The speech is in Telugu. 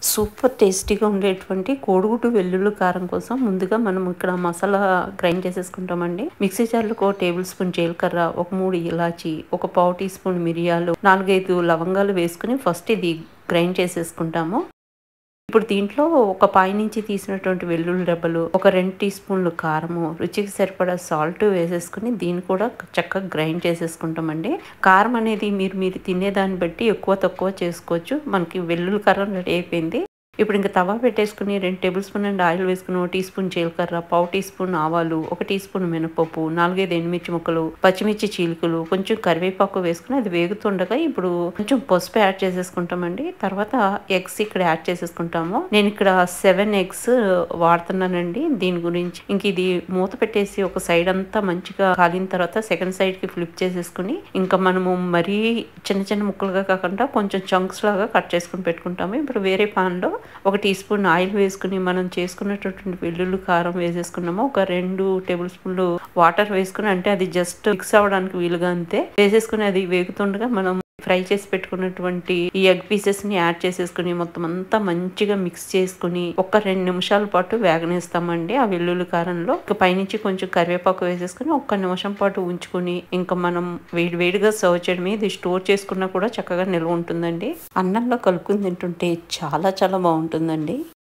సూపర్ టేస్టీగా ఉండేటువంటి కోడిగుడ్డు వెల్లుల్లి కారం కోసం ముందుగా మనం ఇక్కడ మసాలా గ్రైండ్ చేసేసుకుంటామండి. మిక్సీ జార్లో ఒక టేబుల్ స్పూన్ జీలకర్ర, ఒక 3 ఇలాచి, ఒక పావు టీ స్పూన్ మిరియాలు, 4-5 లవంగాలు వేసుకుని ఫస్ట్ ఇది గ్రైండ్ చేసేసుకుంటాము. ఇప్పుడు దీంట్లో ఒక పాయి నుంచి తీసినటువంటి వెల్లుల్లి రెబ్బలు, ఒక 2 టీ స్పూన్లు కారము, రుచికి సరిపడా సాల్ట్ వేసేసుకుని దీన్ని కూడా చక్కగా గ్రైండ్ చేసేసుకుంటామండి. కారం అనేది మీరు తినేదాన్ని బట్టి ఎక్కువ తక్కువ చేసుకోవచ్చు. మనకి వెల్లుల్లి కారం రెడీ అయిపోయింది. ఇప్పుడు ఇంకా తవా పెట్టేసుకుని 2 టేబుల్ స్పూన్ అండ్ ఆయిల్ వేసుకుని, 1 టీ స్పూన్ జీలకర్ర, పావు టీ స్పూన్ ఆవాలు, 1 టీ స్పూన్ మినపప్పు, 4-5 ఎండుమిర్చి ముక్కలు, పచ్చిమిర్చి చీలికలు, కొంచెం కరివేపాకు వేసుకుని అది వేగుతుండగా ఇప్పుడు కొంచెం పసుపు యాడ్ చేసేసుకుంటామండి. తర్వాత ఎగ్స్ ఇక్కడ యాడ్ చేసేసుకుంటాము. నేను ఇక్కడ 7 ఎగ్స్ వాడుతున్నానండి. దీని గురించి ఇంక ఇది మూత పెట్టేసి ఒక సైడ్ అంతా మంచిగా కాలిన తర్వాత సెకండ్ సైడ్ కి ఫ్లిప్ చేసేసుకుని ఇంకా మనము మరీ చిన్న చిన్న ముక్కలుగా కాకుండా కొంచెం చంక్స్ లాగా కట్ చేసుకుని పెట్టుకుంటాము. ఇప్పుడు వేరే పాన్ లో 1 టీ స్పూన్ ఆయిల్ వేసుకుని మనం చేసుకున్నటువంటి వెల్లుల్లి కారం వేసేసుకున్నాము. ఒక 2 టేబుల్ స్పూన్లు వాటర్ వేసుకుని, అంటే అది జస్ట్ మిక్స్ అవ్వడానికి వీలుగా అంతే వేసేసుకుని అది వేగుతుండగా మనం ఫ్రై చేసి పెట్టుకున్నటువంటి ఈ ఎగ్ పీసెస్ ని యాడ్ చేసేసుకుని మొత్తం అంతా మంచిగా మిక్స్ చేసుకుని ఒక 2 నిమిషాల పాటు వేగనేస్తామండి ఆ వెల్లుల్లి కారంలో. పైనుంచి కొంచెం కరివేపాకు వేసేసుకుని 1 నిమిషం పాటు ఉంచుకుని ఇంకా మనం వేడిగా సర్వ్ చేయడమే. ఇది స్టోర్ చేసుకున్నా కూడా చక్కగా నిల్వ ఉంటుందండి. అన్నంలో కలుపుకుని తింటుంటే చాలా చాలా బాగుంటుందండి.